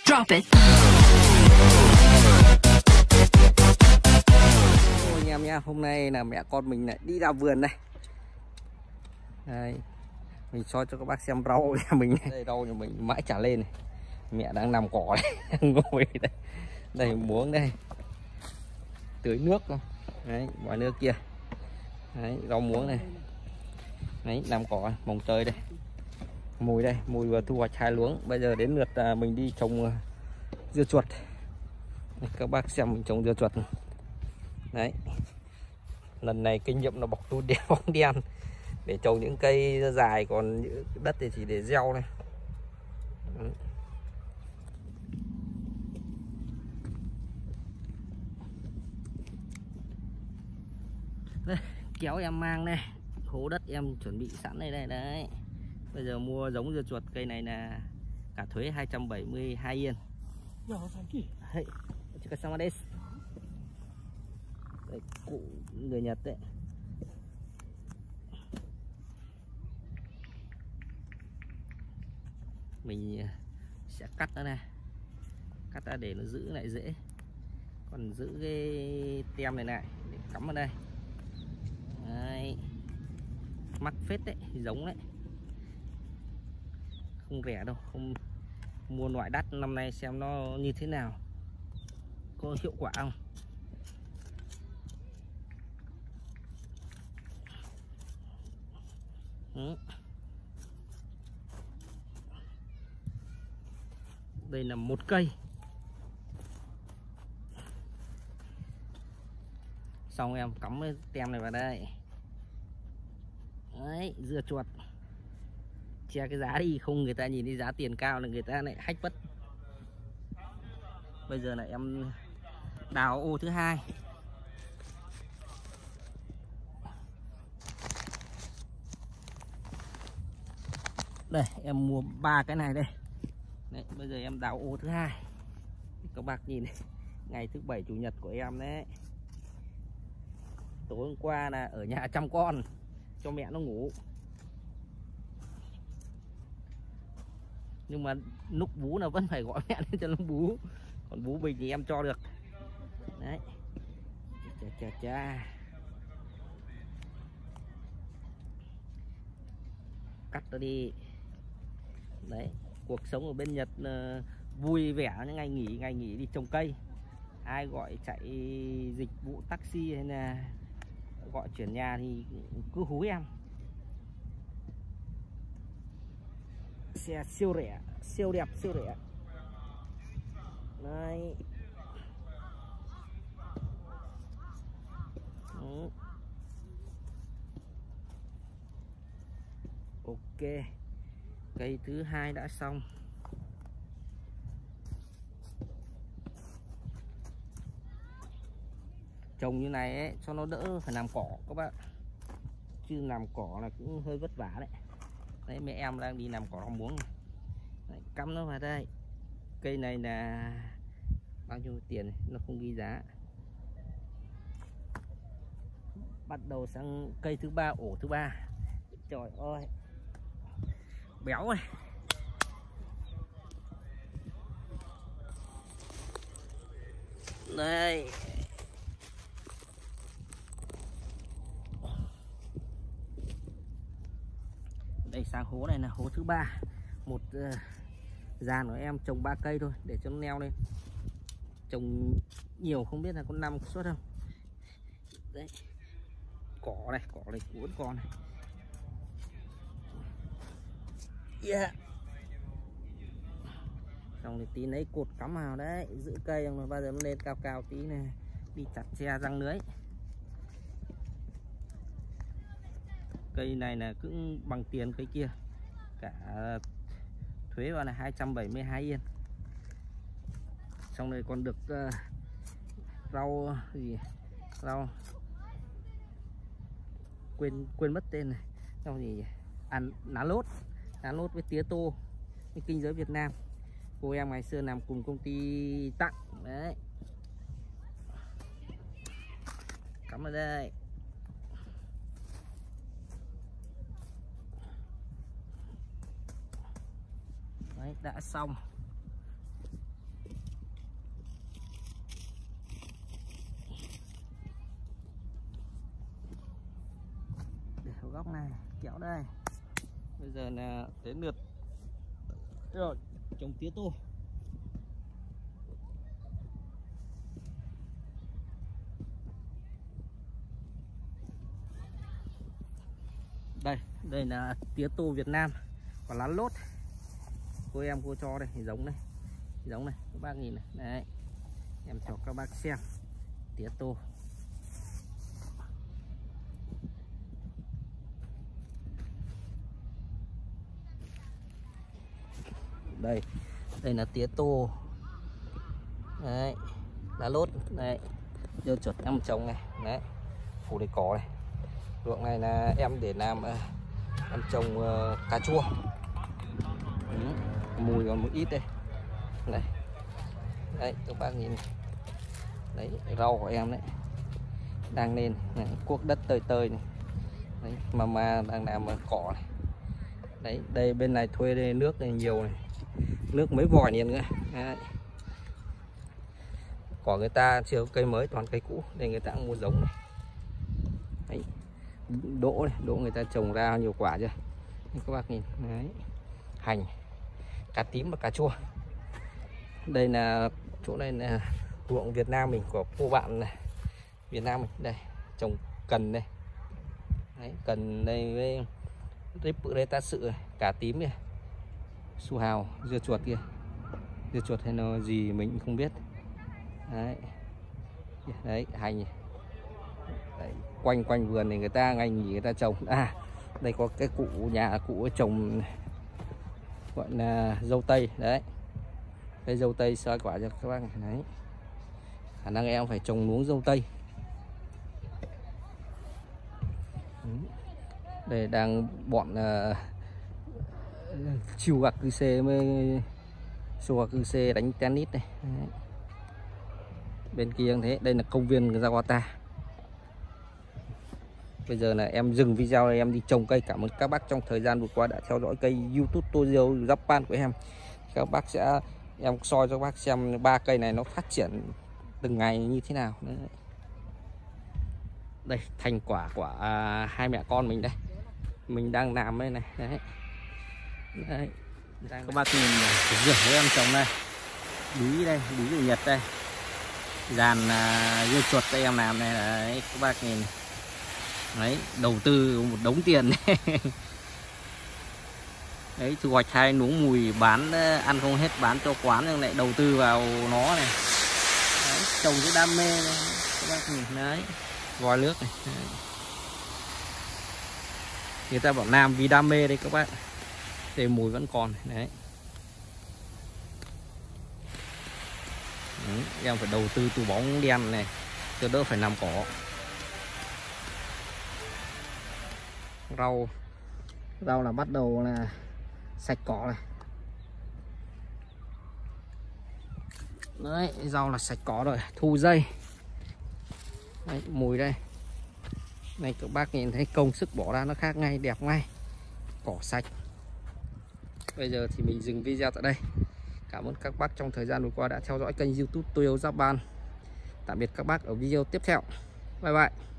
Drop it. Ôi anh em nha, hôm nay là mẹ con mình lại đi ra vườn này. Đây, mình cho các bác xem rau nhà mình. Đây rau nhà mình mãi chả lên này. Mẹ đang nằm cỏ này, ngồi đây. Đây muống đây. Tưới nước thôi. Đấy, ngoài nước kia. Đấy, rau muống này. Đấy, nằm cỏ mồng tơi đây. Mùi đây, mùi vừa thu hoạch 2 luống. Bây giờ đến lượt mình đi trồng dưa chuột. Đây, các bác xem mình trồng dưa chuột. Đấy. Lần này kinh nghiệm là bọc túi đen bóng đen để trồng những cây dài, còn những đất thì chỉ để gieo này. Đây, kéo em mang đây, hố đất em chuẩn bị sẵn đây đây đấy. Bây giờ mua giống dưa chuột, cây này là cả thuế 272 yên. Đấy, cụ người Nhật đấy. Mình sẽ cắt nó này, cắt ra để nó giữ lại dễ, còn giữ cái tem này lại để cắm vào đây. Đấy. Mắc phết đấy, giống đấy, không rẻ đâu, không mua loại đắt. Năm nay xem nó như thế nào, có hiệu quả không. Đây là một cây. Xong em cắm cái tem này vào đây. Đấy, dưa chuột. Che cái giá đi, không người ta nhìn thấy giá tiền cao là người ta lại hách mất. Bây giờ là em đào ô thứ hai. Đây, em mua 3 cái này đây. Đấy, bây giờ em đào ô thứ hai. Các bác nhìn này, ngày thứ 7 chủ nhật của em đấy. Tối hôm qua là ở nhà chăm con cho mẹ nó ngủ, nhưng mà lúc bú là vẫn phải gọi mẹ lên cho nó bú, còn bú bình thì em cho được. Đấy, chà. Cắt nó đi. Đấy, cuộc sống ở bên Nhật vui vẻ, những ngày nghỉ đi trồng cây. Ai gọi chạy dịch vụ taxi hay là gọi chuyển nhà thì cứ hú em. Xe siêu rẻ, siêu đẹp, siêu rẻ. Đấy. Ok, cây thứ hai đã xong. Trồng như này ấy, cho nó đỡ phải làm cỏ các bạn, chứ làm cỏ là cũng hơi vất vả đấy. Đấy, mẹ em đang đi làm cỏ rau muống này. Đấy, cắm nó vào đây. Cây này là bao nhiêu tiền này? Nó không ghi giá. Bắt đầu sang cây thứ ba, ổ thứ ba. Trời ơi, béo này. Đây. Đây, sang hố này là hố thứ ba. Một giàn của em trồng 3 cây thôi để cho nó neo lên. Trồng nhiều không biết là có 5 suất không. Đấy, cỏ này vẫn còn này. Yeah. Xong thì tí lấy cột cắm vào đấy, giữ cây mà bao giờ nó lên cao cao tí này, đi chặt che răng lưới. Cây này là cũng bằng tiền cây kia, cả thuế vào là 272 yên. Xong này còn được rau gì, rau quên mất tên này, rau gì, ăn lá lốt với tía tô với kinh giới Việt Nam. Cô em ngày xưa làm cùng công ty tặng đấy. Cắm ở đây. Đấy, đã xong. góc này kéo đây. Bây giờ là đến lượt rồi trồng tía tô. Đây là tía tô Việt Nam còn lá lốt. Cô em cô cho đây, giống này các bác nhìn này. Đấy, em cho các bác xem tía tô. Đây là tía tô. Đấy, lá lốt này, dưa chuột em trồng này, đấy, phủ đầy cỏ này. Ruộng này là em để làm em trồng cà chua. Mùi còn một ít đây. Này. Đấy, các bác nhìn. Đấy, rau của em đấy. Đang lên này, cuốc đất tơi tơi này. Đấy, mama đang làm cỏ này. Đấy, đây bên này thuê đây, nước này nhiều này. Nước mấy vòi liền nữa. Đấy. Cỏ người ta chưa có cây mới, toàn cây cũ, đây người ta cũng mua giống này. Đấy. Đỗ này, đỗ người ta trồng ra nhiều quả chưa? Các bác nhìn. Đấy. Hành, cà tím và cà chua. Đây là chỗ này là ruộng Việt Nam mình của cô bạn này. Việt Nam mình đây trồng cần đây. Đấy, cần đây với đây ta sự này, cà tím này, su hào, dưa chuột kia. Dưa chuột hay nó gì mình không biết. Đấy. Đấy, hành. Đấy, quanh vườn này người ta ngày nghỉ người ta trồng. À, đây có cái cụ nhà cụ trồng gọi là dâu tây đấy. Cây dâu tây soi quả cho các bác này. Đấy. Khả năng em phải trồng luống dâu tây. Đây đang bọn chiêu gạc cư xê với xô gạc cư xê đánh tennis này. Đấy. Bên kia thế, đây là công viên Jakarta. Bây giờ là em dừng video này, em đi trồng cây. Cảm ơn các bác trong thời gian vừa qua đã theo dõi kênh YouTube Toyo Japan của em. Các bác sẽ em soi cho các bác xem 3 cây này nó phát triển từng ngày như thế nào. Đấy. Đây thành quả của hai mẹ con mình đây. Mình đang làm đây này. Đấy. Đấy. Các bác nhìn rửa với em trồng đây. Bí người Nhật đây. Dàn dưa chuột đây em làm này. Đấy, các bác nhìn. Đấy, đầu tư một đống tiền đấy. Đấy, thu hoạch 2 luống mùi bán ăn không hết, bán cho quán nhưng lại đầu tư vào nó này. Đấy, trồng cái đam mê này. Các bác nhìn đấy, vòi nước này. Đấy. Người ta bảo làm vì đam mê đây các bác. Để mùi vẫn còn đấy. Đấy, em phải đầu tư từ bóng đen này cho đỡ phải làm cỏ. Rau là bắt đầu là sạch cỏ này. Đấy, rau là sạch cỏ rồi, thu dây. Đấy, mùi đây. Này các bác nhìn thấy công sức bỏ ra nó khác ngay, đẹp ngay. Cỏ sạch. Bây giờ thì mình dừng video tại đây. Cảm ơn các bác trong thời gian vừa qua đã theo dõi kênh YouTube Toyo Japan. Tạm biệt các bác ở video tiếp theo. Bye bye.